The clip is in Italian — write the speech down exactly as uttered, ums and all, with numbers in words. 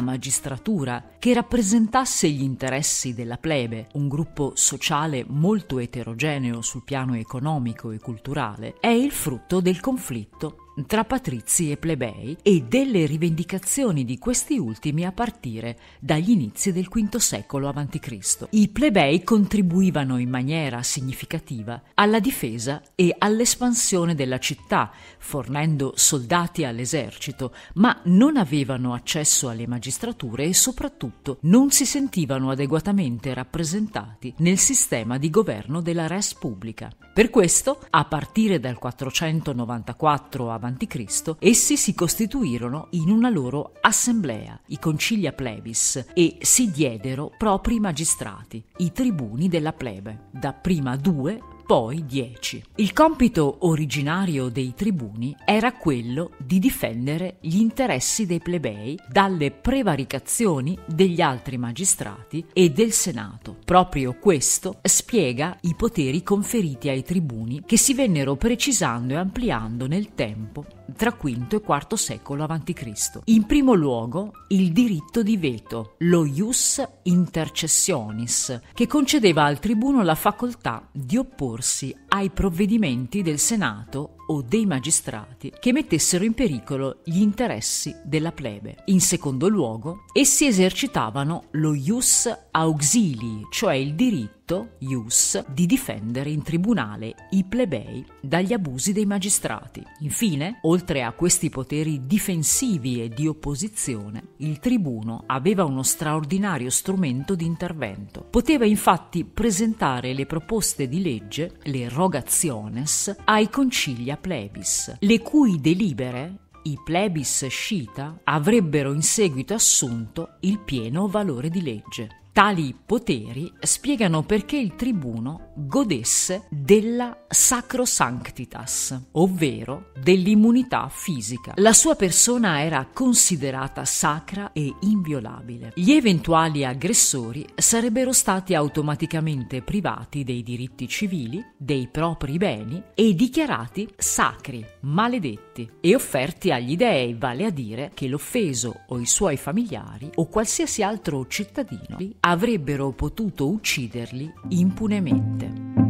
magistratura che rappresentasse gli interessi della plebe, un gruppo sociale molto eterogeneo sul piano economico e culturale, è il frutto del conflitto tra patrizi e plebei e delle rivendicazioni di questi ultimi a partire dagli inizi del quinto secolo avanti Cristo. I plebei contribuivano in maniera significativa alla difesa e all'espansione della città, fornendo soldati all'esercito, ma non avevano accesso alle magistrature e soprattutto non si sentivano adeguatamente rappresentati nel sistema di governo della res publica. Per questo, a partire dal quattrocentonovantaquattro avanti Cristo, essi si costituirono in una loro assemblea, i concilia plebis, e si diedero propri magistrati, i tribuni della plebe, dapprima due, poi dieci. Il compito originario dei tribuni era quello di difendere gli interessi dei plebei dalle prevaricazioni degli altri magistrati e del Senato. Proprio questo spiega i poteri conferiti ai tribuni, che si vennero precisando e ampliando nel tempo tra quinto e quarto secolo avanti Cristo. In primo luogo, il diritto di veto, lo ius intercessionis, che concedeva al tribuno la facoltà di opporsi ai provvedimenti del Senato o dei magistrati che mettessero in pericolo gli interessi della plebe. In secondo luogo, essi esercitavano lo ius auxilii, cioè il diritto ius di difendere in tribunale i plebei dagli abusi dei magistrati. Infine, oltre a questi poteri difensivi e di opposizione, il tribuno aveva uno straordinario strumento di intervento. Poteva infatti presentare le proposte di legge, le rogationes, ai concilia plebis, le cui delibere i plebis scita avrebbero in seguito assunto il pieno valore di legge. Tali poteri spiegano perché il tribuno godesse della sacrosanctitas, ovvero dell'immunità fisica. La sua persona era considerata sacra e inviolabile. Gli eventuali aggressori sarebbero stati automaticamente privati dei diritti civili, dei propri beni e dichiarati sacri, maledetti e offerti agli dei, vale a dire che l'offeso o i suoi familiari o qualsiasi altro cittadino avrebbero potuto ucciderli impunemente.